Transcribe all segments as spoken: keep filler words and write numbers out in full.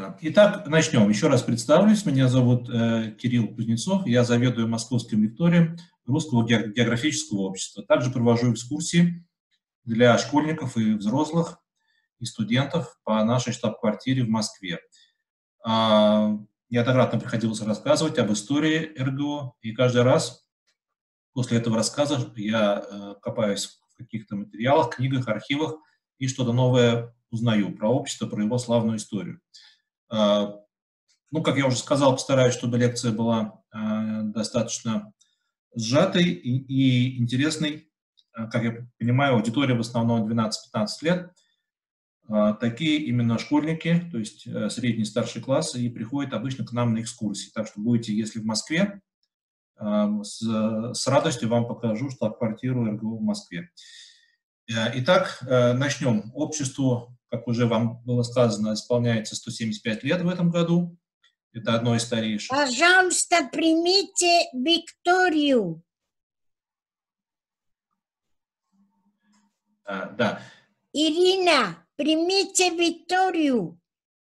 Итак, начнем. Еще раз представлюсь. Меня зовут э, Кирилл Кузнецов. Я заведую Московским лекторием Русского географического общества. Также провожу экскурсии для школьников и взрослых, и студентов по нашей штаб-квартире в Москве. А, неоднократно приходилось рассказывать об истории эр гэ о, и каждый раз после этого рассказа я э, копаюсь в каких-то материалах, книгах, архивах и что-то новое узнаю про общество, про его славную историю. Ну, как я уже сказал, постараюсь, чтобы лекция была достаточно сжатой и, и интересной. Как я понимаю, аудитория в основном двенадцать-пятнадцать лет. Такие именно школьники, то есть средний, старший класс, и приходят обычно к нам на экскурсии. Так что будете, если в Москве, с, с радостью вам покажу штаб-квартиру эр гэ о в Москве. Итак, начнем. Обществу, как уже вам было сказано, исполняется сто семьдесят пять лет в этом году. Это одно из старейших. Пожалуйста, примите Викторию. А, да. Ирина, примите Викторию.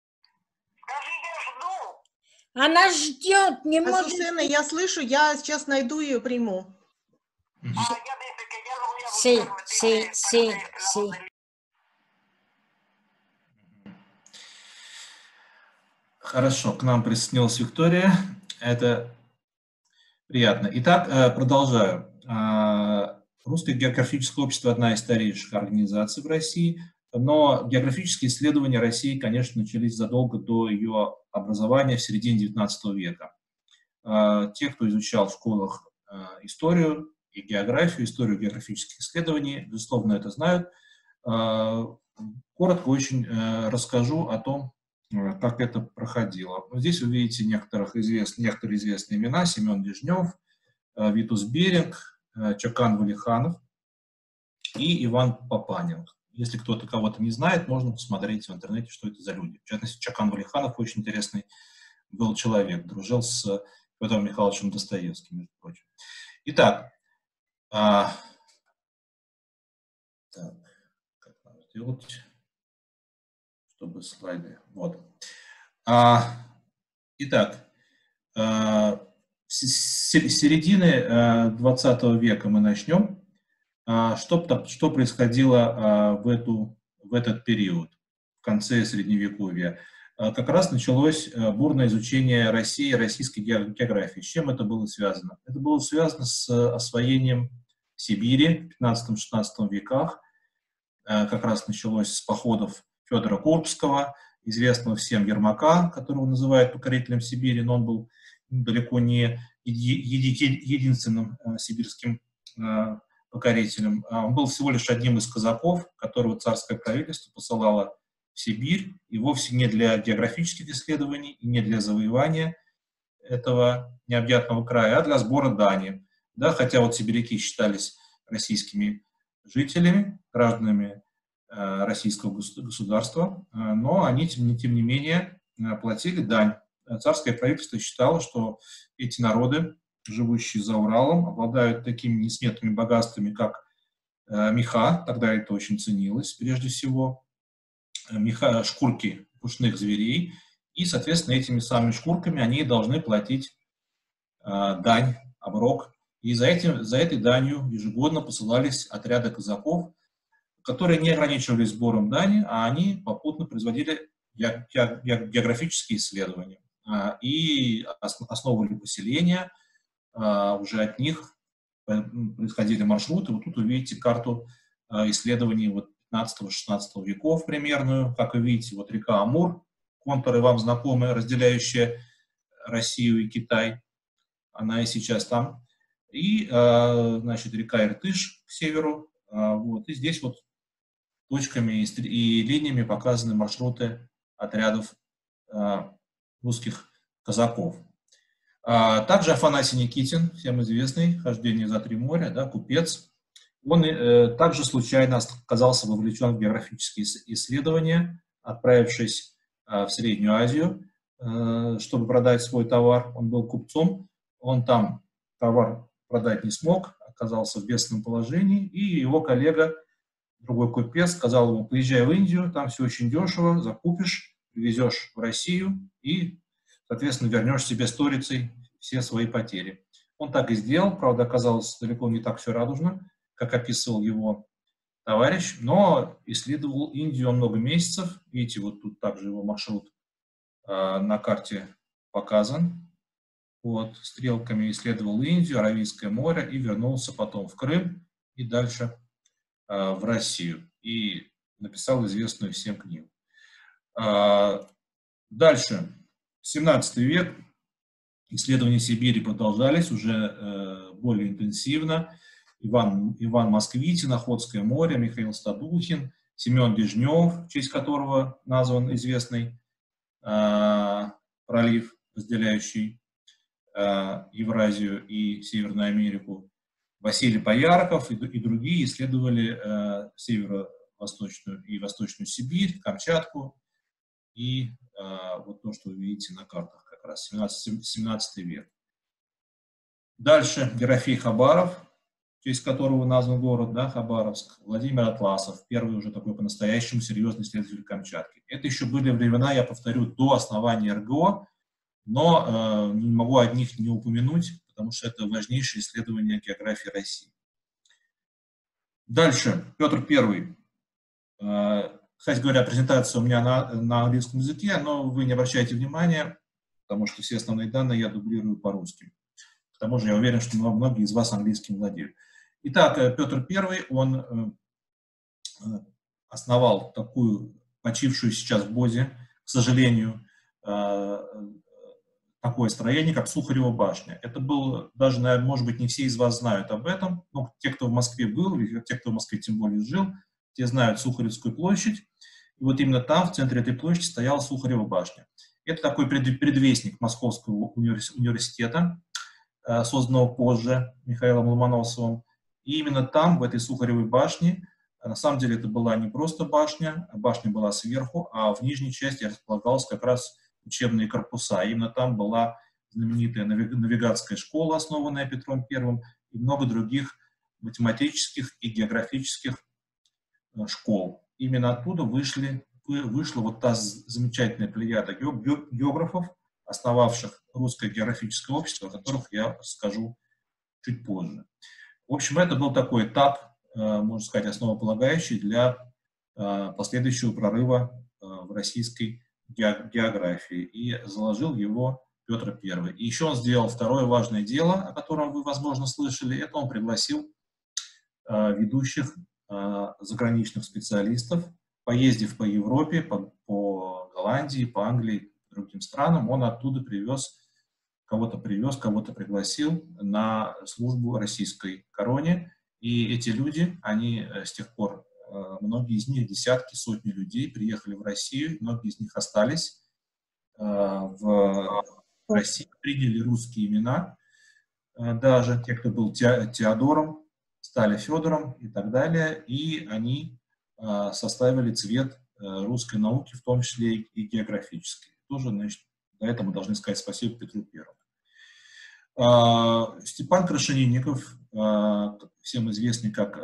Она ждет, не может... Сусена, я слышу, я сейчас найду ее, приму. Sí, sí, sí, sí. Хорошо, к нам присоединилась Виктория. Это приятно. Итак, продолжаю. Русское географическое общество – одна из старейших организаций в России, но географические исследования России, конечно, начались задолго до ее образования в середине девятнадцатого века. Те, кто изучал в школах историю и географию, историю географических исследований, безусловно, это знают. Коротко очень расскажу о том, как это проходило. Здесь вы видите некоторых извест... некоторые известные имена: Семен Лежнев, Витус Беринг, Чакан Валиханов и Иван Папанин. Если кто-то кого-то не знает, можно посмотреть в интернете, что это за люди. В частности, Чакан Валиханов очень интересный был человек, дружил с Федором Михайловичем Достоевским, между прочим. Итак, а... так, как надо сделать, чтобы слайды... Вот. А... Итак, а... с середины двадцатого века мы начнем. Что, что происходило в, эту, в этот период, в конце Средневековья? Как раз началось бурное изучение России, российской географии. С чем это было связано? Это было связано с освоением Сибири в пятнадцатом-шестнадцатом веках. Как раз началось с походов Федора Курбского, известного всем Ермака, которого называют покорителем Сибири, но он был далеко не единственным сибирским покорителем. Он был всего лишь одним из казаков, которого царское правительство посылало в Сибирь, и вовсе не для географических исследований, и не для завоевания этого необъятного края, а для сбора дани. Да, хотя вот сибиряки считались российскими жителями, гражданами э, российского государства, э, но они, тем, тем не менее, платили дань. Царское правительство считало, что эти народы, живущие за Уралом, обладают такими несметными богатствами, как э, меха, тогда это очень ценилось, прежде всего, меха, шкурки пушных зверей, и, соответственно, этими самыми шкурками они должны платить э, дань, оброк, и за, этим, за этой данью ежегодно посылались отряды казаков, которые не ограничивались сбором дани, а они попутно производили географические исследования э, и основывали поселения. Уже от них происходили маршруты. Вот тут вы видите карту исследований вот пятнадцатого-шестнадцатого веков примерную. Как вы видите, вот река Амур, контуры вам знакомые, разделяющие Россию и Китай. Она и сейчас там. И, значит, река Иртыш к северу. Вот. И здесь вот точками и линиями показаны маршруты отрядов русских казаков. Также Афанасий Никитин, всем известный, «Хождение за три моря», да, купец, он э, также случайно оказался вовлечен в географические исследования, отправившись э, в Среднюю Азию, э, чтобы продать свой товар. Он был купцом, он там товар продать не смог, оказался в бедственном положении, и его коллега, другой купец, сказал ему: поезжай в Индию, там все очень дешево, закупишь, привезешь в Россию и, соответственно, вернешь себе сторицей все свои потери. Он так и сделал, правда, оказалось далеко не так все радужно, как описывал его товарищ, но исследовал Индию он много месяцев. Видите, вот тут также его маршрут э, на карте показан. Вот, стрелками исследовал Индию, Аравийское море и вернулся потом в Крым и дальше э, в Россию. И написал известную всем книгу. Э, дальше, семнадцатый век, исследования Сибири продолжались уже э, более интенсивно. Иван, Иван Москвитин, Охотское море, Михаил Стадухин, Семен Дежнев, в честь которого назван известный э, пролив, разделяющий э, Евразию и Северную Америку. Василий Поярков и, и другие исследовали э, северо-восточную и восточную Сибирь, Камчатку и э, вот то, что вы видите на картах, как раз семнадцатый век. Дальше Ерофей Хабаров, в честь которого назван город, да, Хабаровск, Владимир Атласов, первый уже такой по-настоящему серьезный исследователь Камчатки. Это еще были времена, я повторю, до основания эр гэ о, но э, не могу о них не упомянуть, потому что это важнейшее исследование географии России. Дальше, Петр Первый. Э, кстати говоря, презентация у меня на, на английском языке, но вы не обращайте внимания, потому что все основные данные я дублирую по-русски. К тому же я уверен, что многие из вас английским владеют. Итак, Петр Первый, он основал такую, почившую сейчас в Бозе, к сожалению, такое строение, как Сухарева башня. Это был, даже, наверное, может быть, не все из вас знают об этом, но те, кто в Москве был, или те, кто в Москве тем более жил, те знают Сухаревскую площадь. И вот именно там, в центре этой площади, стояла Сухарева башня. Это такой предвестник Московского университета, созданного позже Михаилом Ломоносовым. И именно там, в этой Сухаревой башне, на самом деле это была не просто башня, башня была сверху, а в нижней части располагалась как раз учебные корпуса. Именно там была знаменитая навигатская школа, основанная Петром Первым, и много других математических и географических школ. Именно оттуда вышли, вышла вот та замечательная плеяда географов, основавших Русское географическое общество, о которых я расскажу чуть позже. В общем, это был такой этап, можно сказать, основополагающий для последующего прорыва в российской географии. И заложил его Петр Первый. И еще он сделал второе важное дело, о котором вы, возможно, слышали. Это он пригласил ведущих заграничных специалистов, поездив по Европе, по, по Голландии, по Англии, другим странам, он оттуда привез, кого-то привез, кого-то пригласил на службу российской короне. И эти люди, они с тех пор, многие из них, десятки, сотни людей приехали в Россию, многие из них остались в России, приняли русские имена, даже те, кто был Теодором, стали Федором и так далее, и они составили цвет русской науки, в том числе и географической. Тоже, значит, за это мы должны сказать спасибо Петру Первому. Степан Крашенинников, всем известный как,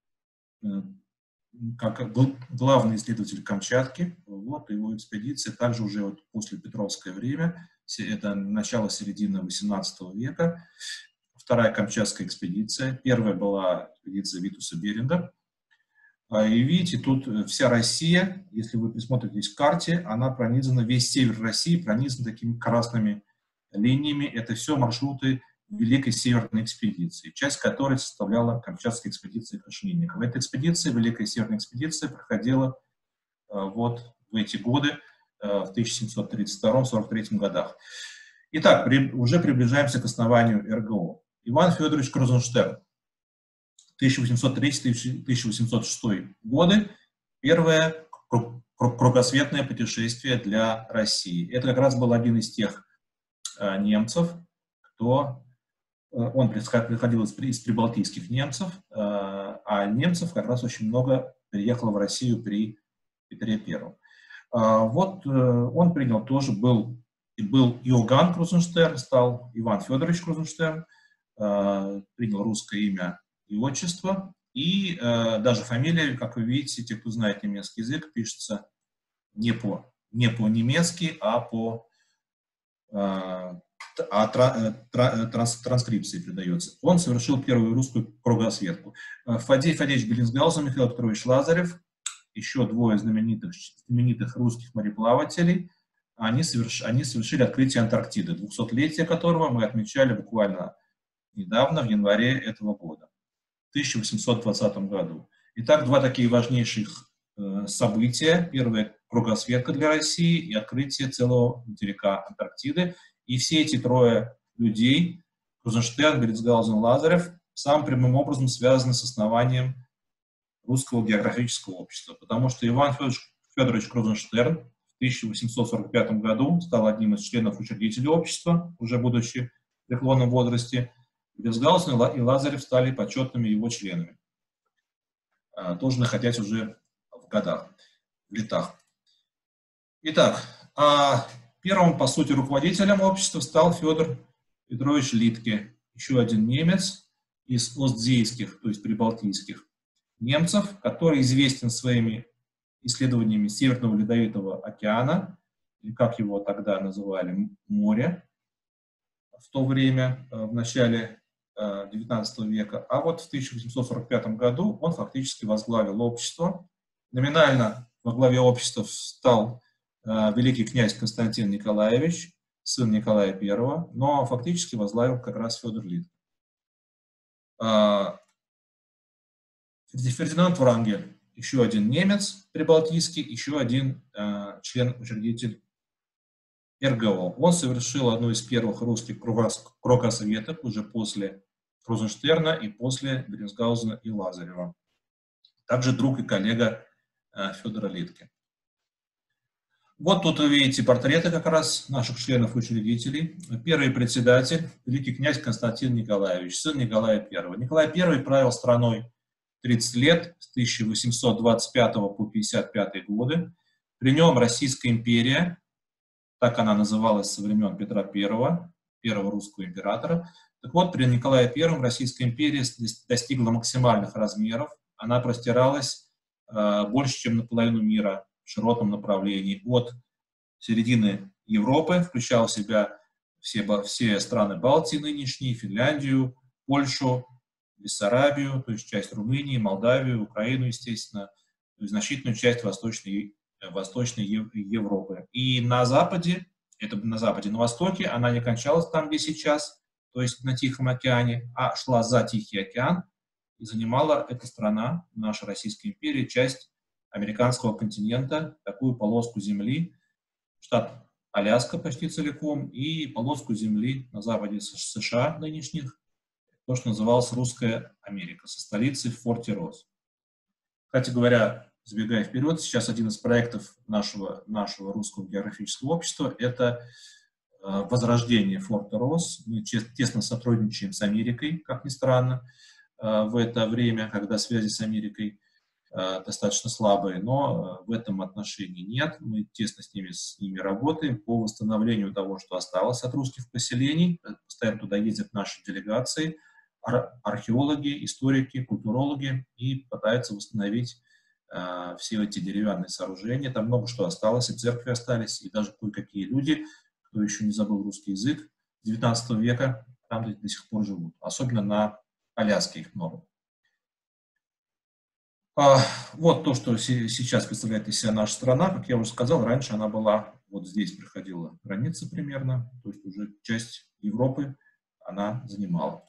как главный исследователь Камчатки, вот его экспедиция, также уже вот после Петровское время, это начало-середина восемнадцатого века, вторая Камчатская экспедиция, первая была экспедиция Витуса Беринга. И видите, тут вся Россия, если вы присмотритесь к карте, она пронизана, весь север России пронизан такими красными линиями. Это все маршруты Великой Северной экспедиции, часть которой составляла Камчатская экспедиция Крашенинникова. Эта экспедиция, Великая Северная экспедиция, проходила вот в эти годы, в тысяча семьсот тридцать втором — сорок третьем годах. Итак, при, уже приближаемся к основанию эр гэ о. Иван Федорович Крузенштерн. тысяча восемьсот третий — тысяча восемьсот шестой годы, первое кругосветное путешествие для России. Это как раз был один из тех э, немцев, кто, э, он приходил из, из прибалтийских немцев, э, а немцев как раз очень много приехало в Россию при Петре Первом. Э, вот э, он принял тоже, был, был Иоганн Крузенштерн, стал Иван Федорович Крузенштерн, э, принял русское имя и отчество, и э, даже фамилия, как вы видите, те, кто знает немецкий язык, пишется не по не по-немецки, а по а, а тра, тра, транс, транскрипции передается. Он совершил первую русскую кругосветку. Фадей Фадеевич Беллинсгаузен, Михаил Петрович Лазарев, еще двое знаменитых, знаменитых русских мореплавателей, они, соверш, они совершили открытие Антарктиды, двухсотлетие которого мы отмечали буквально недавно, в январе этого года, в тысяча восемьсот двадцатом году. Итак, два такие важнейших э, события. Первое – кругосветка для России и открытие целого материка Антарктиды. И все эти трое людей, Крузенштерн, Беллинсгаузен, Лазарев, самым прямым образом связаны с основанием Русского географического общества. Потому что Иван Федорович, Федорович Крузенштерн в тысяча восемьсот сорок пятом году стал одним из членов учредителей общества, уже будучи в преклонном возрасте. Беллинсгаузен и Лазарев стали почетными его членами, тоже находясь уже в годах, в летах. Итак, а первым, по сути, руководителем общества стал Федор Петрович Литке, еще один немец из остзейских, то есть прибалтийских немцев, который известен своими исследованиями Северного Ледовитого океана, или как его тогда называли, море, в то время, в начале девятнадцатого века. А вот в тысяча восемьсот сорок пятом году он фактически возглавил общество. Номинально во главе общества стал великий князь Константин Николаевич, сын Николая Первого, но фактически возглавил как раз Федор Литке. Фердинанд Врангель, еще один немец прибалтийский, еще один э, член-учредитель эр гэ о. Он совершил одну из первых русских кругосветок уже после Крузенштерна и после Беллинсгаузена и Лазарева. Также друг и коллега э, Федора Литке. Вот тут вы видите портреты как раз наших членов-учредителей. Первый председатель, великий князь Константин Николаевич, сын Николая Первого. Николай Первый правил страной тридцать лет, с тысяча восемьсот двадцать пятого по пятьдесят пятый годы. При нем Российская империя, так она называлась со времен Петра Первого, первого русского императора. Так вот, при Николае Первом Российская империя достигла максимальных размеров. Она простиралась э, больше, чем наполовину мира в широком направлении. От середины Европы, включала в себя все, все страны Балтии нынешние, Финляндию, Польшу, Бессарабию, то есть часть Румынии, Молдавию, Украину, естественно, то есть значительную часть Восточной, Восточной Европы. И на Западе, это на Западе, на Востоке, она не кончалась там, где сейчас, то есть на Тихом океане, а шла за Тихий океан, и занимала эта страна, наша Российская империя, часть американского континента, такую полоску земли, штат Аляска почти целиком, и полоску земли на западе США нынешних, то, что называлось Русская Америка, со столицей в Форте Росс. Кстати говоря, забегая вперед, сейчас один из проектов нашего, нашего Русского географического общества – это возрождение Форта Росс. Мы тесно сотрудничаем с Америкой, как ни странно, в это время, когда связи с Америкой достаточно слабые, но в этом отношении нет. Мы тесно с ними, с ними работаем по восстановлению того, что осталось от русских поселений. Постоянно туда ездят наши делегации, ар археологи, историки, культурологи и пытаются восстановить э, все эти деревянные сооружения. Там много что осталось, и церкви остались, и даже кое-какие люди, кто еще не забыл русский язык девятнадцатого века, там до, до сих пор живут. Особенно на Аляске их много. А, вот то, что сейчас представляет из себя наша страна. Как я уже сказал, раньше она была, вот здесь проходила граница примерно, то есть уже часть Европы она занимала.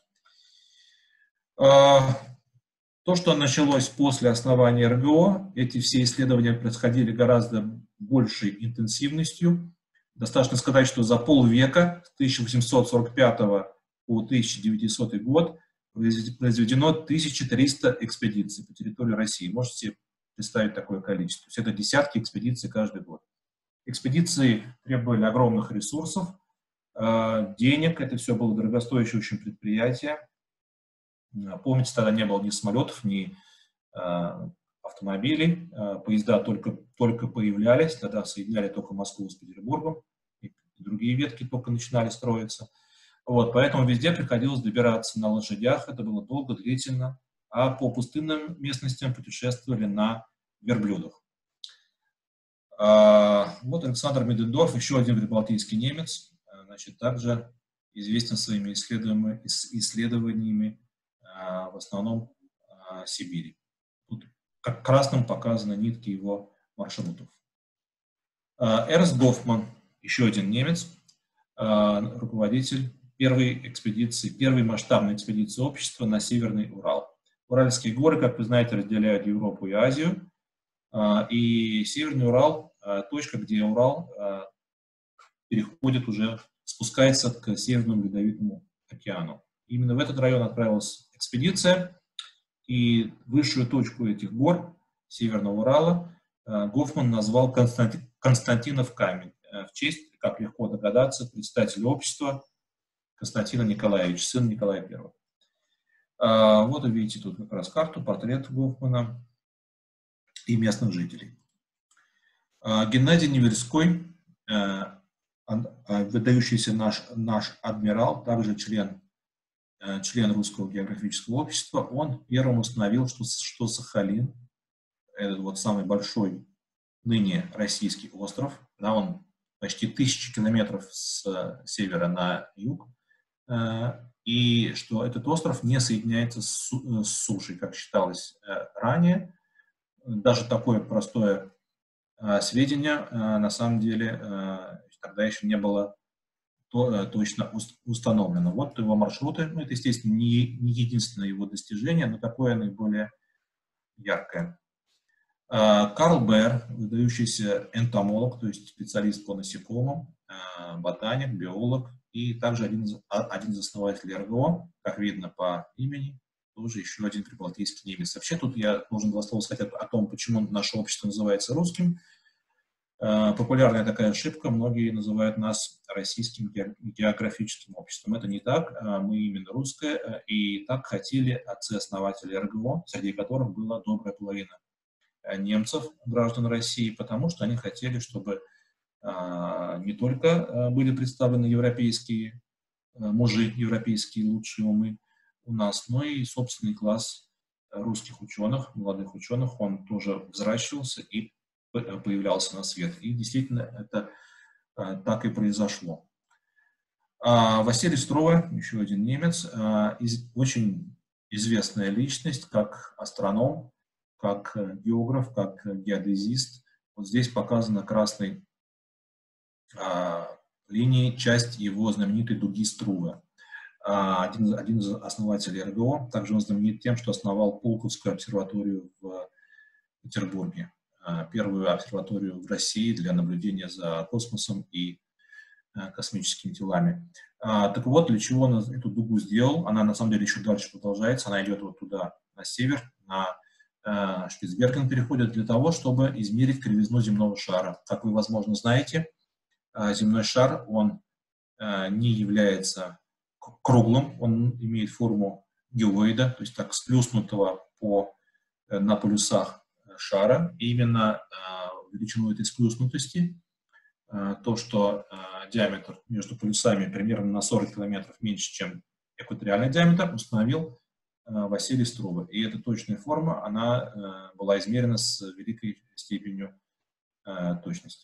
А, то, что началось после основания эр гэ о, эти все исследования происходили гораздо большей интенсивностью. Достаточно сказать, что за полвека, с тысяча восемьсот сорок пятого по тысяча девятисотый год, произведено тысяча триста экспедиций по территории России. Можете себе представить такое количество. То есть это десятки экспедиций каждый год. Экспедиции требовали огромных ресурсов, денег. Это все было дорогостоящее очень предприятие. Помните, тогда не было ни самолетов, ни автомобилей. Поезда только, только появлялись. Тогда соединяли только Москву с Петербургом. И другие ветки только начинали строиться. Вот, поэтому везде приходилось добираться на лошадях, это было долго, длительно, а по пустынным местностям путешествовали на верблюдах. Вот Александр Медендорф, еще один прибалтийский немец, значит, также известен своими исследованиями, исследованиями в основном Сибири. Тут как красным показаны нитки его маршрутов. Эрнст Гофман, еще один немец, руководитель первой экспедиции, первой масштабной экспедиции общества на Северный Урал. Уральские горы, как вы знаете, разделяют Европу и Азию. И Северный Урал, точка, где Урал переходит уже, спускается к Северному Ледовитому океану. Именно в этот район отправилась экспедиция, и высшую точку этих гор, Северного Урала, Гофман назвал Константин, Константинов камень, в честь, как легко догадаться, председателя общества Константина Николаевича, сын Николая Первого. Вот вы видите тут как раз карту, портрет Гофмана и местных жителей. Геннадий Неверской, выдающийся наш, наш адмирал, также член, член Русского географического общества, он первым установил, что, что Сахалин, этот вот самый большой ныне российский остров, да, он почти тысячи километров с севера на юг, и что этот остров не соединяется с, с сушей, как считалось ранее. Даже такое простое сведение на самом деле тогда еще не было то, точно установлено. Вот его маршруты, ну, это, естественно, не, не единственное его достижение, но такое наиболее яркое. Карл Бэр, выдающийся энтомолог, то есть специалист по насекомым, ботаник, биолог, и также один из, один из основателей эр гэ о, как видно по имени, тоже еще один прибалтийский немец. Вообще тут я должен два слова сказать о, о том, почему наше общество называется русским. Популярная такая ошибка, многие называют нас российским географическим обществом. Это не так, мы именно русское, и так хотели отцы-основатели эр гэ о, среди которых была добрая половина немцев, граждан России, потому что они хотели, чтобы не только были представлены европейские мужи, европейские лучшие умы у нас, но и собственный класс русских ученых, молодых ученых, он тоже взращивался и появлялся на свет. И действительно это так и произошло. Василий Струве, еще один немец, очень известная личность, как астроном, как географ, как геодезист. Вот здесь показана красной линией часть его знаменитой дуги Струве. Один, один из основателей эр гэ о, также он знаменит тем, что основал Пулковскую обсерваторию в Петербурге. Первую обсерваторию в России для наблюдения за космосом и космическими телами. Так вот, для чего он эту дугу сделал? Она на самом деле еще дальше продолжается, она идет вот туда, на север, на Шпицберген переходит для того, чтобы измерить кривизну земного шара. Как вы, возможно, знаете, земной шар, он не является круглым, он имеет форму геоида, то есть так сплюснутого по, на полюсах шара. И именно величину этой сплюснутости, то, что диаметр между полюсами примерно на сорок километров меньше, чем экваториальный диаметр, установил Василий Струве. И эта точная форма, она была измерена с великой степенью точности.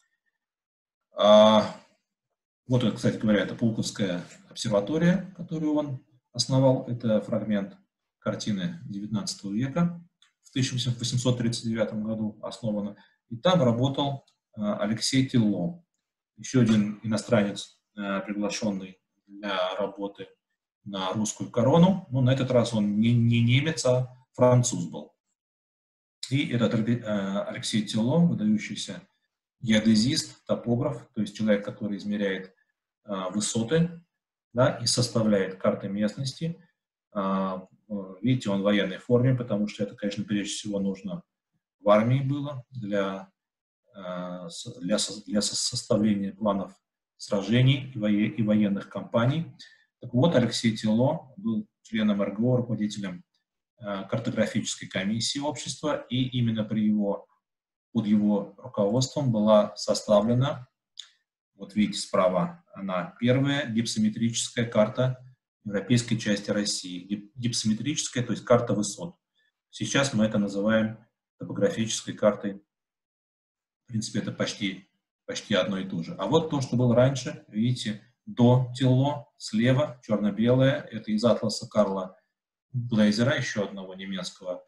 Вот, кстати говоря, это Пулковская обсерватория, которую он основал. Это фрагмент картины девятнадцатого века, в тысяча восемьсот тридцать девятом году основана. И там работал Алексей Телло, еще один иностранец, приглашенный для работы на русскую корону. Но на этот раз он не, не немец, а француз был. И этот Алексей Телло, выдающийся геодезист, топограф, то есть человек, который измеряет а, высоты, да, и составляет карты местности. А, видите, он в военной форме, потому что это, конечно, прежде всего нужно в армии было для, а, для, для составления планов сражений и, во, и военных кампаний. Так вот, Алексей Телло был членом эр гэ о, руководителем а, картографической комиссии общества, и именно при его под его руководством была составлена, вот видите справа, она первая гипсометрическая карта европейской части России. Гипсометрическая, то есть карта высот. Сейчас мы это называем топографической картой принципе, это почти, почти одно и то же. А вот то, что было раньше, видите, до Тилло, слева, черно-белое, это из атласа Карла Блейзера, еще одного немецкого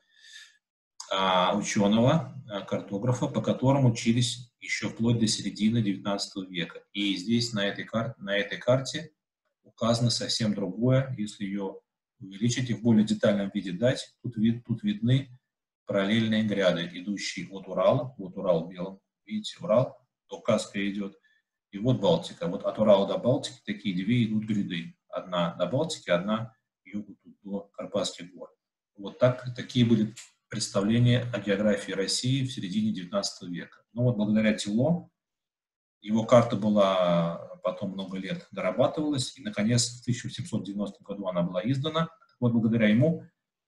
а, ученого, а, картографа, по которому учились еще вплоть до середины девятнадцатого века. И здесь на этой, кар на этой карте указано совсем другое. Если ее увеличить и в более детальном виде дать, тут, вид тут видны параллельные гряды, идущие от Урала, вот Урал белым, видите, Урал, то Каспия идет, и вот Балтика. Вот от Урала до Балтики такие две идут гряды. Одна до Балтики, одна югу до Карпатских гор. Вот так, такие были представления о географии России в середине девятнадцатого века. Но вот благодаря Тилло, его карта была потом много лет дорабатывалась, и, наконец, в тысяча восемьсот девяностом году она была издана. Вот благодаря ему,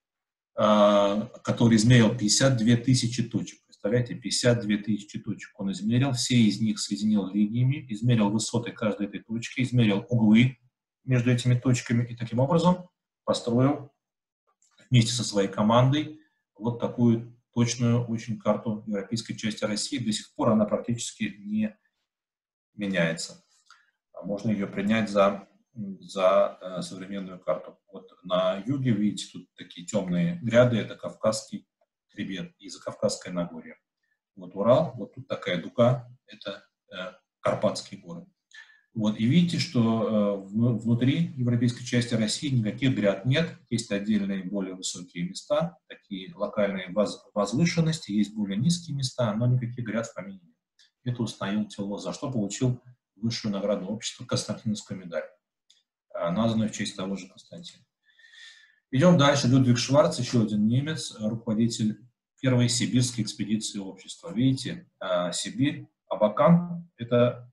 который измерил пятьдесят две тысячи точек. Представляете, пятьдесят две тысячи точек он измерил, все из них соединил линиями, измерил высоты каждой этой точки, измерил углы между этими точками и таким образом построил вместе со своей командой вот такую точную очень карту европейской части России. До сих пор она практически не меняется. Можно ее принять за, за э, современную карту. Вот на юге, видите, тут такие темные гряды, это Кавказский хребет и Закавказское Нагорье. Вот Урал, вот тут такая дуга, это э, Карпатские горы. Вот, и видите, что э, внутри европейской части России никаких гряд нет, есть отдельные более высокие места, такие локальные воз, возвышенности, есть более низкие места, но никаких гряд в помине нет. Это установил Тилло, за что получил высшую награду общества Константиновскую медаль, названную в честь того же Константина. Идем дальше. Людвиг Шварц, еще один немец, руководитель первой сибирской экспедиции общества. Видите, Сибирь, Абакан, это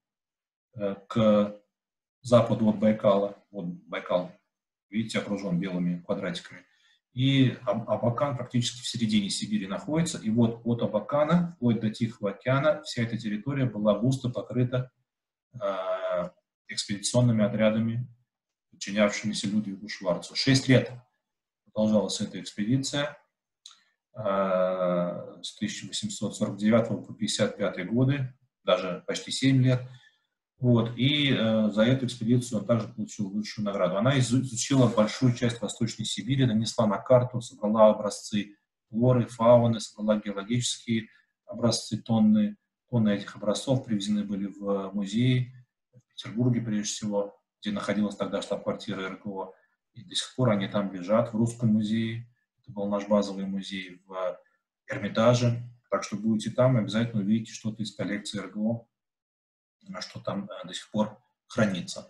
к западу от Байкала. Вот Байкал, видите, окружен белыми квадратиками. И Абакан практически в середине Сибири находится. И вот от Абакана, вплоть до Тихого океана, вся эта территория была густо покрыта э, экспедиционными отрядами, подчинявшимися Людвигу Шварцу. Шесть лет продолжалась эта экспедиция э, с тысяча восемьсот сорок девятого по пятьдесят пятый годы, даже почти семь лет. Вот, и э, за эту экспедицию он также получил высшую награду. Она изучила большую часть Восточной Сибири, нанесла на карту, собрала образцы флоры, фауны, собрала геологические образцы, тонны. Тонны этих образцов привезены были в музеи, в Петербурге прежде всего, где находилась тогда штаб-квартира эр гэ о. И до сих пор они там лежат в Русском музее. Это был наш базовый музей в Эрмитаже. Так что будете там, обязательно увидите что-то из коллекции эр гэ о, что там э, до сих пор хранится.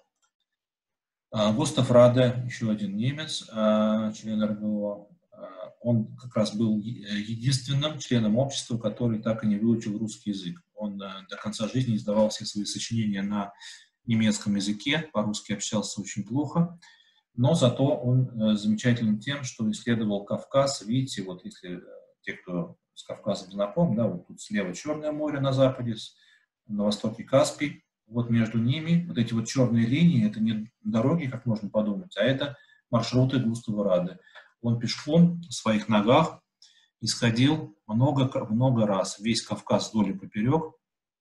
А, Густав Раде, еще один немец, э, член эр гэ о, э, он как раз был единственным членом общества, который так и не выучил русский язык. Он э, до конца жизни издавал все свои сочинения на немецком языке, по-русски общался очень плохо, но зато он э, замечателен тем, что исследовал Кавказ. Видите, вот если э, те, кто с Кавказом знаком, да, вот тут слева Черное море на западе, на востоке Каспий, вот между ними, вот эти вот черные линии, это не дороги, как можно подумать, а это маршруты Густава Раде. Он пешком на своих ногах исходил много-много раз, весь Кавказ вдоль и поперек,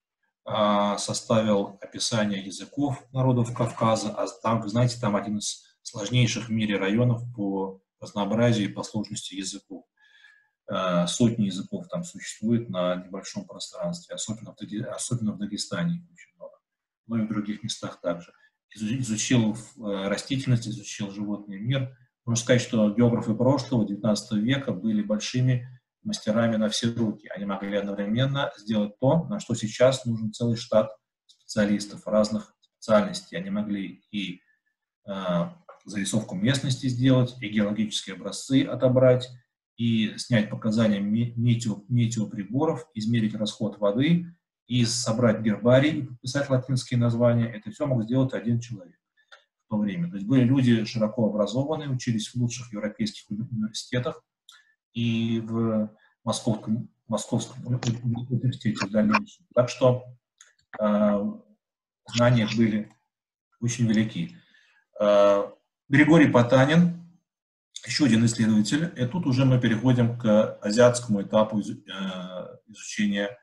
составил описание языков народов Кавказа, а там, вы знаете, там один из сложнейших в мире районов по разнообразию и по сложности языков. Сотни языков там существует на небольшом пространстве, особенно в, особенно в Дагестане очень много, но и в других местах также. Изучил растительность, изучил животный мир. Можно сказать, что географы прошлого, девятнадцатого века, были большими мастерами на все руки. Они могли одновременно сделать то, на что сейчас нужен целый штат специалистов разных специальностей. Они могли и э, зарисовку местности сделать, и геологические образцы отобрать, и снять показания метео, метеоприборов, измерить расход воды, и собрать гербарий, и подписать латинские названия. Это все мог сделать один человек в то время. То есть были люди широко образованные, учились в лучших европейских университетах и в Московском, Московском университете в дальнейшем. Так что э, знания были очень велики. Э, Григорий Потанин, еще один исследователь, и тут уже мы переходим к азиатскому этапу изучения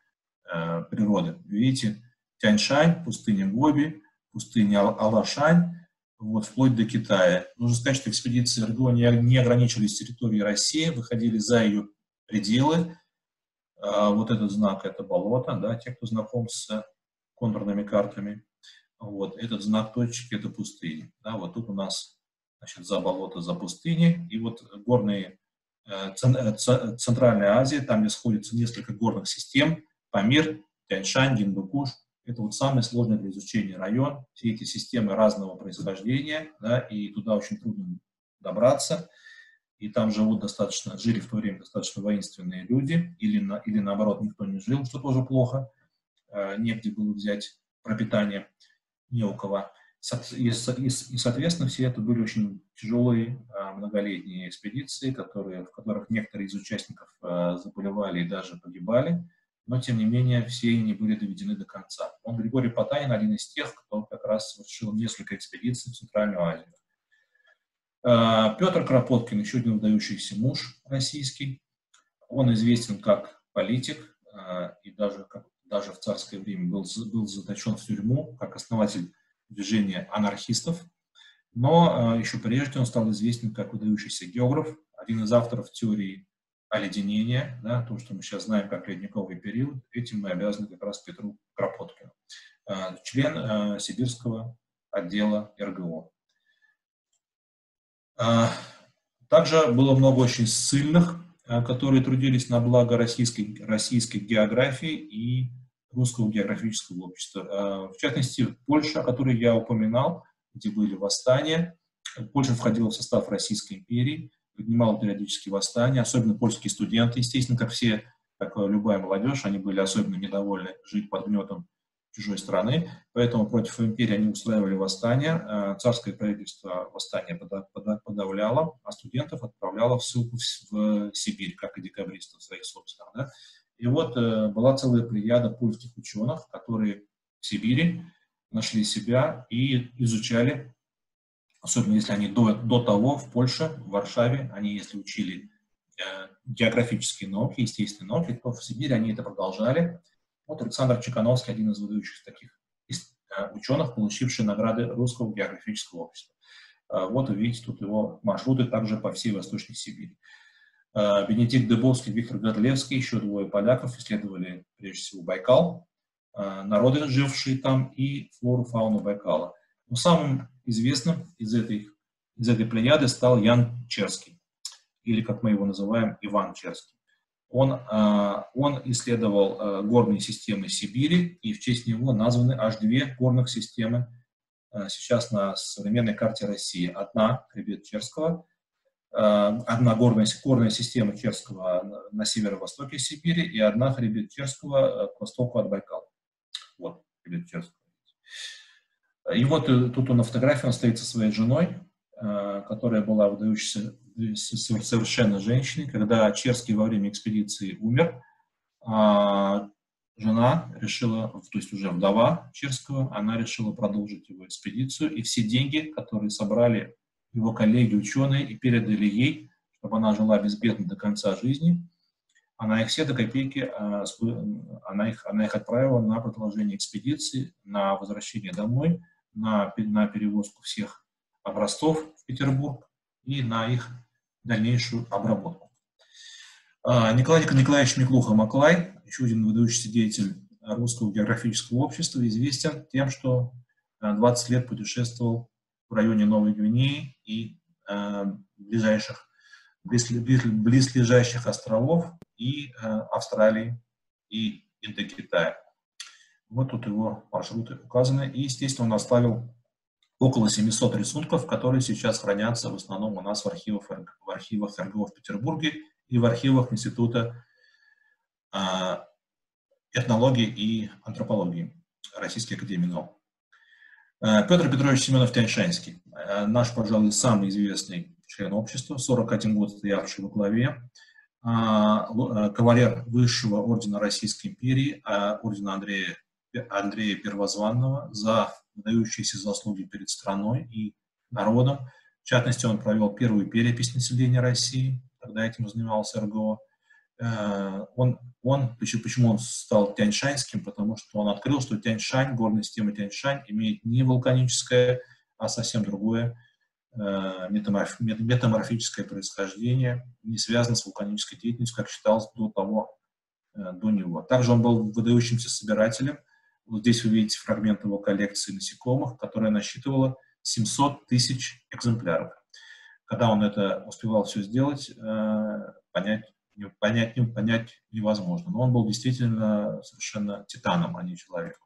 э, природы. Видите, Тяньшань, пустыня Гоби, пустыня Алашань, вот, вплоть до Китая. Нужно сказать, что экспедиции эр гэ о не, не ограничивались территорией России, выходили за ее пределы. А, вот этот знак – это болото, да, те, кто знаком с контурными картами. Вот, этот знак точки – это пустыни. Да, вот тут у нас, значит, за болото, за пустыни. И вот горные, э, Центральная Азия, там, где сходятся несколько горных систем, Памир, Тяньшань, Гиндукуш. Это вот самый сложный для изучения район. Все эти системы разного происхождения, да, и туда очень трудно добраться. И там живут достаточно, жили в то время достаточно воинственные люди, или, на, или наоборот никто не жил, что тоже плохо. Э, негде было взять пропитание, не у кого. И, и, и, соответственно, все это были очень тяжелые э, многолетние экспедиции, которые, в которых некоторые из участников э, заболевали и даже погибали. Но, тем не менее, все они были доведены до конца. Он, Григорий Потанин, один из тех, кто как раз совершил несколько экспедиций в Центральную Азию. Петр Кропоткин, еще один выдающийся муж российский. Он известен как политик, и даже, как, даже в царское время был, был заточен в тюрьму, как основатель движения анархистов. Но еще прежде он стал известен как выдающийся географ, один из авторов теории оледенения, да, то, что мы сейчас знаем как ледниковый период. Этим мы обязаны как раз Петру Кропоткину, член сибирского отдела эр гэ о. Также было много очень ссыльных, которые трудились на благо российской, российской географии и русского географического общества. В частности, Польша, о которой я упоминал, где были восстания. Польша входила в состав Российской империи, поднимала периодически восстания, особенно польские студенты, естественно, как все, как любая молодежь, они были особенно недовольны жить под гнетом чужой страны, поэтому против империи они устраивали восстания, царское правительство восстание подавляло, а студентов отправляло в ссылку в Сибирь, как и декабристов своих собственных. Да? И вот была целая плеяда польских ученых, которые в Сибири нашли себя и изучали, особенно если они до, до того в Польше, в Варшаве, они если учили э, географические науки, естественные науки, то в Сибири они это продолжали. Вот Александр Чекановский, один из выдающихся таких ученых, получивший награды Русского географического общества. Вот увидите тут его маршруты также по всей Восточной Сибири. Бенедикт Дыбовский, Виктор Годлевский, еще двое поляков исследовали прежде всего Байкал, народы, жившие там, и флору, фауну Байкала. Но самым известным из этой, из этой плеяды стал Ян Черский, или, как мы его называем, Иван Черский. Он, он исследовал горные системы Сибири, и в честь него названы аж две горных системы сейчас на современной карте России. Одна — хребет Черского, одна горная, горная система Черского на северо-востоке Сибири, и одна хребет Черского к востоку от Байкала. Вот хребет Черского. И вот тут он на фотографии, он стоит со своей женой, которая была выдающейся совершенно женщиной. Когда Черский во время экспедиции умер, жена решила, то есть уже вдова Черского, она решила продолжить его экспедицию, и все деньги, которые собрали его коллеги, ученые, и передали ей, чтобы она жила безбедно до конца жизни, она их все до копейки, она их, она их отправила на продолжение экспедиции, на возвращение домой, на, на перевозку всех образцов в Петербург и на их дальнейшую обработку. Николай Николаевич Миклуха-Маклай, еще один выдающийся деятель Русского географического общества, известен тем, что двадцать лет путешествовал в районе Новой Гвинеи и ближайших, близлежащих островов и Австралии и Индокитая. Вот тут его маршруты указаны. И, естественно, он оставил около семисот рисунков, которые сейчас хранятся в основном у нас в архивах, в архивах эр гэ о в Петербурге и в архивах Института э, этнологии и антропологии Российской академии наук. Э, Петр Петрович Семенов-Тяньшанский, э, наш, пожалуй, самый известный член общества, сорок один год стоявший во главе, э, э, кавалер высшего ордена Российской империи, э, ордена Андрея, Андрея Первозванного, за выдающиеся заслуги перед страной и народом. В частности, он провел первую перепись населения России, тогда этим занимался эр гэ о. Он, он, почему он стал тяньшаньским? Потому что он открыл, что Тяньшань, горная система Тяньшань, имеет не вулканическое, а совсем другое метаморф, метаморфическое происхождение, не связано с вулканической деятельностью, как считалось до того, до него. Также он был выдающимся собирателем. Вот здесь вы видите фрагмент его коллекции насекомых, которая насчитывала семьсот тысяч экземпляров. Когда он это успевал все сделать, понять, понять, понять невозможно. Но он был действительно совершенно титаном, а не человеком.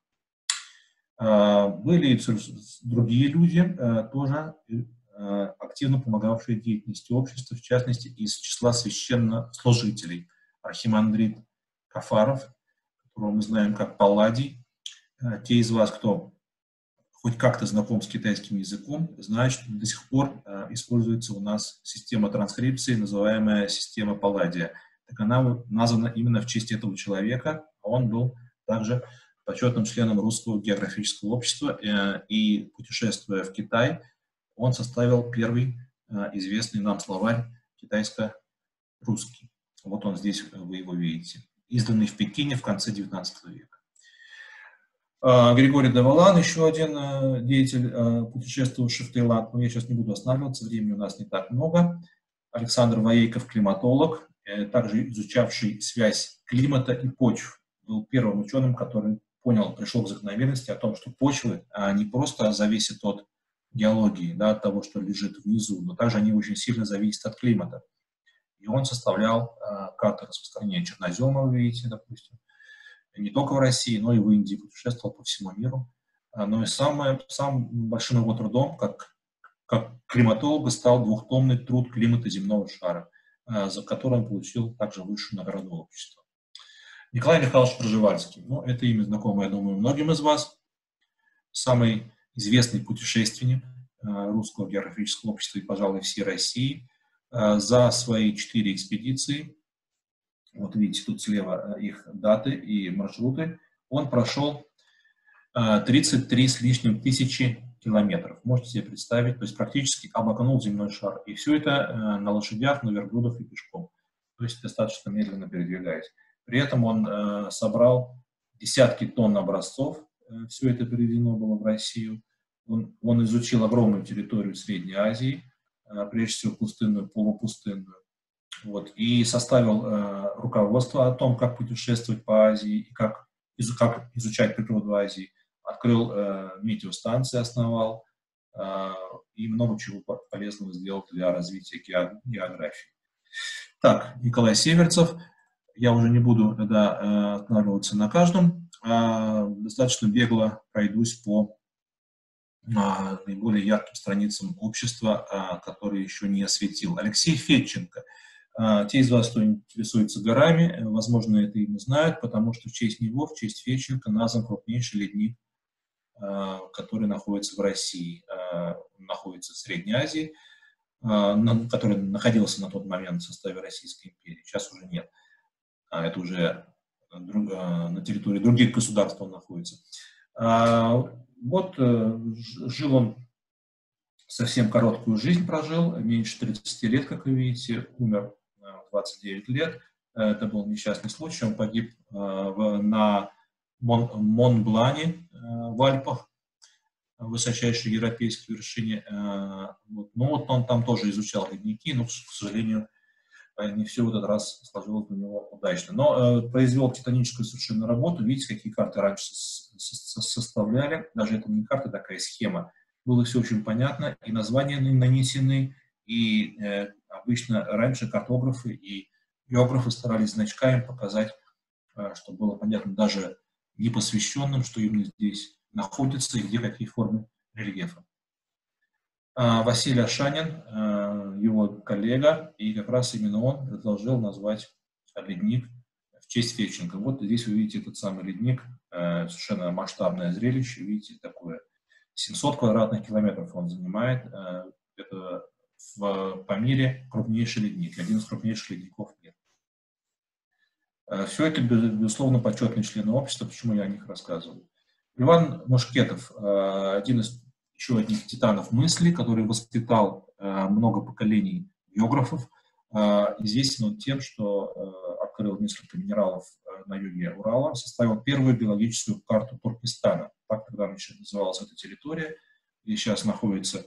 Были и другие люди, тоже активно помогавшие деятельности общества, в частности, из числа священнослужителей. Архимандрит Кафаров, которого мы знаем как Палладий. Те из вас, кто хоть как-то знаком с китайским языком, знают, что до сих пор используется у нас система транскрипции, называемая система Палладия. Так она названа именно в честь этого человека. Он был также почетным членом Русского географического общества, и, путешествуя в Китай, он составил первый известный нам словарь китайско-русский. Вот он здесь, вы его видите. Изданный в Пекине в конце девятнадцатого века. Григорий де Валан, еще один деятель, путешествовавший в Таиланд. Но я сейчас не буду останавливаться, времени у нас не так много. Александр Воейков, климатолог, также изучавший связь климата и почв. Был первым ученым, который понял, пришел к закономерности о том, что почвы не просто зависят от геологии, да, от того, что лежит внизу, но также они очень сильно зависят от климата. И он составлял э, карты распространения чернозема, вы видите, допустим, не только в России, но и в Индии, путешествовал по всему миру. А, но и самое, самым большим его трудом, как, как климатолога, стал двухтомный труд «Климата земного шара», э, за который он получил также высшую награду общества. Николай Михайлович Пржевальский. Ну, это имя знакомое, я думаю, многим из вас. Самый известный путешественник Русского географического общества и, пожалуй, всей России. За свои четыре экспедиции, вот видите, тут слева их даты и маршруты, он прошел тридцать три с лишним тысячи километров. Можете себе представить, то есть практически обогнул земной шар. И все это на лошадях, на верблюдах и пешком. То есть достаточно медленно передвигаясь. При этом он собрал десятки тонн образцов. Все это переведено было в Россию. Он, он изучил огромную территорию Средней Азии, прежде всего пустынную, полупустынную. Вот, и составил э, руководство о том, как путешествовать по Азии и как, из, как изучать природу Азии. Открыл э, метеостанции, основал э, и много чего полезного сделал для развития географии. Так, Николай Северцев. Я уже не буду тогда э, останавливаться на каждом. Э, достаточно бегло пройдусь по э, наиболее ярким страницам общества, э, которые еще не осветил. Алексей Федченко. Э, те из вас, кто интересуется горами, э, возможно, это имя знают, потому что в честь него, в честь Федченко назван крупнейший ледник, э, который находится в России, э, находится в Средней Азии, э, на, который находился на тот момент в составе Российской империи, сейчас уже нет. Это уже на территории других государств он находится. Вот жил он, совсем короткую жизнь прожил, меньше тридцати лет, как вы видите, умер в двадцать девять лет. Это был несчастный случай, он погиб на Мон, Монблане в Альпах, высочайшей европейской вершине. Ну вот он там тоже изучал ледники, но, к сожалению, не все в этот раз сложилось у него удачно. Но э, произвел титаническую совершенно работу. Видите, какие карты раньше составляли. Даже это не карта, такая схема. Было все очень понятно. И названия нанесены. И э, обычно раньше картографы и географы старались значками показать, э, чтобы было понятно даже непосвященным, что именно здесь находится и где какие формы рельефа. Василий Ашанин, его коллега, и как раз именно он предложил назвать ледник в честь Федченко. Вот здесь вы видите этот самый ледник, совершенно масштабное зрелище, видите, такое. семьсот квадратных километров он занимает, это в, по мире крупнейший ледник, один из крупнейших ледников мира. Все это, безусловно, почетные члены общества, почему я о них рассказываю. Иван Мушкетов, один из еще одних титанов мысли, который воспитал э, много поколений географов. Э, известен он тем, что э, открыл несколько минералов на юге Урала, составил первую геологическую карту Туркестана. Так тогда еще называлась эта территория, где сейчас находится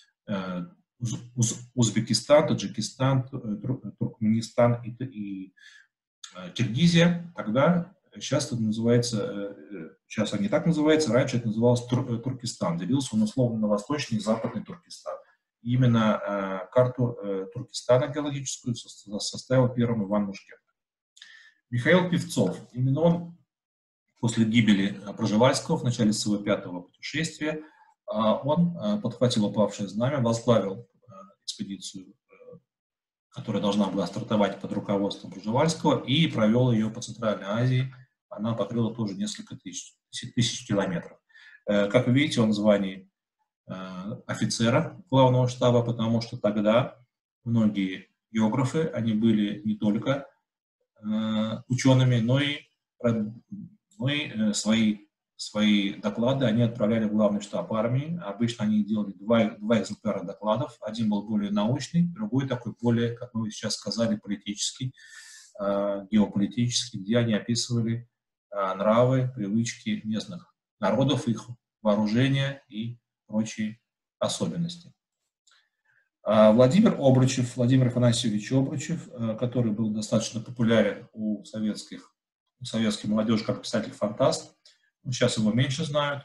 Узбекистан, Таджикистан, Туркменистан и, и Киргизия. Тогда сейчас это называется, сейчас они так называются, раньше это называлось Тур, Туркестан. Делился он условно на восточный и западный Туркестан. И именно э, карту э, Туркестана геологическую составил первым Иван Мушкет. Михаил Певцов. Именно он после гибели Пржевальского в начале своего пятого путешествия, э, он э, подхватил упавшее знамя, возглавил э, экспедицию, э, которая должна была стартовать под руководством Пржевальского, и провел ее по Центральной Азии. Она покрыла тоже несколько тысяч, тысяч километров. Э, как вы видите, он в звании офицера главного штаба, потому что тогда многие географы, они были не только э, учеными, но и, но и э, свои, свои доклады они отправляли в главный штаб армии. Обычно они делали два, два экземпляра докладов. Один был более научный, другой такой более, как мы сейчас сказали, политический, э, геополитический, где они описывали э, нравы, привычки местных народов, их вооружение и прочие особенности. Владимир Обручев, Владимир Афанасьевич Обручев, который был достаточно популярен у советских, у советской молодежи как писатель-фантаст, сейчас его меньше знают,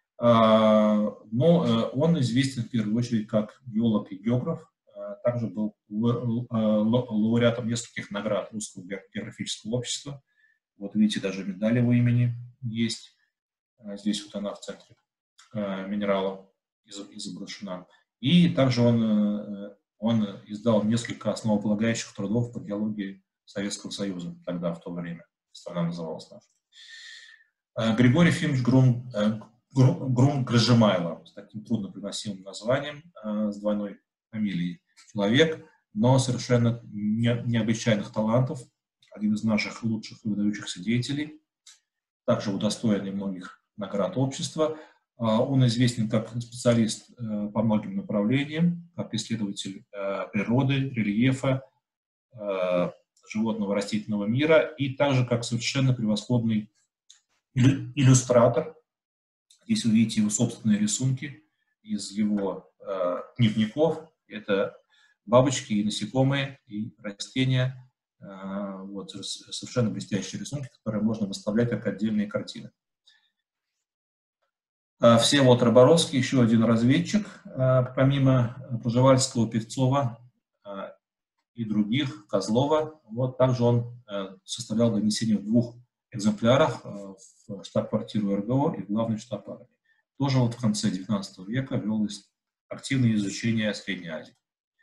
но он известен в первую очередь как геолог и географ, также был лауреатом нескольких наград Русского географического общества. Вот видите, даже медаль его имени есть, здесь вот она в центре минерала изображена. И также он, он издал несколько основополагающих трудов по геологии Советского Союза, тогда, в то время, страна называлась наша. Григорий Ефимович Грум, Грум Гржимайло, с таким труднопроизносимым названием, с двойной фамилией. Человек, но совершенно не, необычайных талантов, один из наших лучших и выдающихся деятелей, также удостоенный многих наград общества. Он известен как специалист по многим направлениям, как исследователь природы, рельефа, животного, растительного мира, и также как совершенно превосходный иллюстратор. Здесь вы видите его собственные рисунки из его дневников. Это бабочки и насекомые, и растения. Вот, совершенно блестящие рисунки, которые можно выставлять как отдельные картины. Всеволод Роборовский, еще один разведчик, помимо Пржевальского, Певцова и других, Козлова. Вот также он составлял донесения в двух экземплярах в штаб-квартиру РГО и в главный штаб армии. Тоже вот в конце девятнадцатого века вел активное изучение Средней Азии.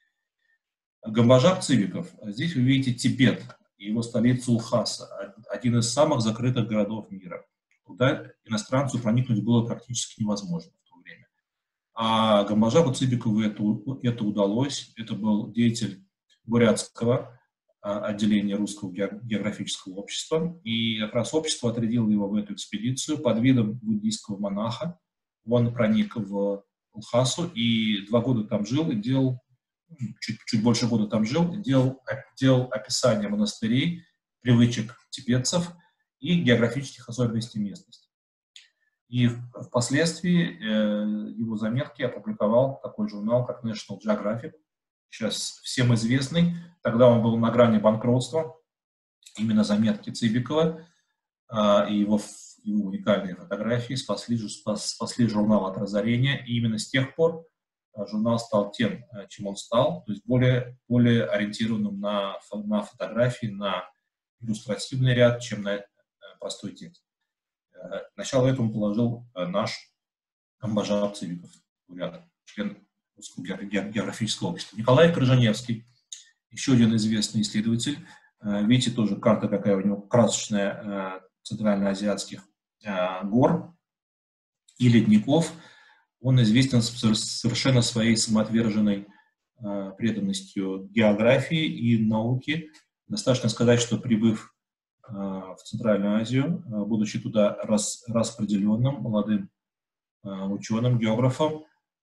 Гамбажап Цыбиков. Здесь вы видите Тибет и его столицу Лхаса, один из самых закрытых городов мира. Туда иностранцу проникнуть было практически невозможно в то время. А Гамбажапу Цыбикову это, это удалось. Это был деятель бурятского отделения Русского географического общества. И как раз общество отрядило его в эту экспедицию под видом буддийского монаха. Он проник в Лхасу и два года там жил и делал, чуть, чуть больше года там жил, и делал, делал описание монастырей, привычек тибетцев и географических особенностей местности. И впоследствии э, его заметки опубликовал такой журнал, как National Geographic, сейчас всем известный. Тогда он был на грани банкротства. Именно заметки Цыбикова э, и его, его уникальные фотографии спасли, спас, спасли журнал от разорения. И именно с тех пор э, журнал стал тем, э, чем он стал, то есть более, более ориентированным на, на фотографии, на иллюстративный ряд, чем на простой текст. Начало этому положил наш Гамбажап Цыбиков, член Русского географического общества. Николай Крыжаневский, еще один известный исследователь. Видите, тоже карта какая у него красочная центральноазиатских гор и ледников. Он известен совершенно своей самоотверженной преданностью географии и науке. Достаточно сказать, что прибыв в Центральную Азию, будучи туда рас, распределенным молодым ученым, географом,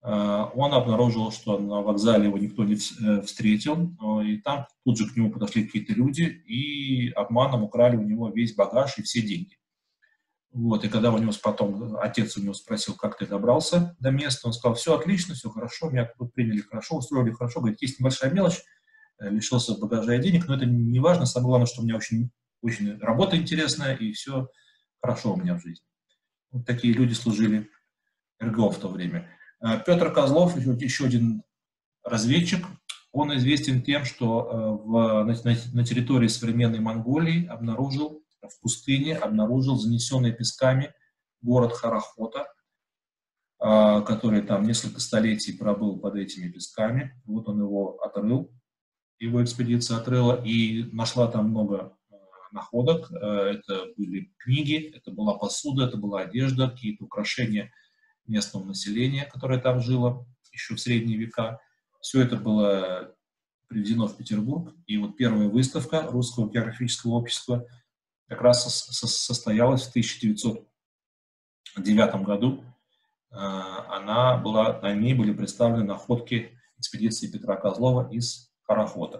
он обнаружил, что на вокзале его никто не встретил, и там тут же к нему подошли какие-то люди и обманом украли у него весь багаж и все деньги. Вот, и когда у него потом отец у него спросил, как ты добрался до места, он сказал, все отлично, все хорошо, меня тут приняли хорошо, устроили хорошо, говорит, есть небольшая мелочь, лишился багажа и денег, но это не важно, самое главное, что у меня очень, очень работа интересная и все хорошо у меня в жизни. Вот такие люди служили эр гэ о в то время. Петр Козлов, еще один разведчик, он известен тем, что в, на, на территории современной Монголии обнаружил, в пустыне обнаружил занесенный песками город Харахота, который там несколько столетий пробыл под этими песками. Вот он его отрыл, его экспедиция отрыла и нашла там много находок. Это были книги, это была посуда, это была одежда, какие-то украшения местного населения, которое там жило еще в средние века. Все это было привезено в Петербург. И вот первая выставка Русского географического общества как раз состоялась в тысяча девятьсот девятом году. Она была, на ней были представлены находки экспедиции Петра Козлова из Харахота.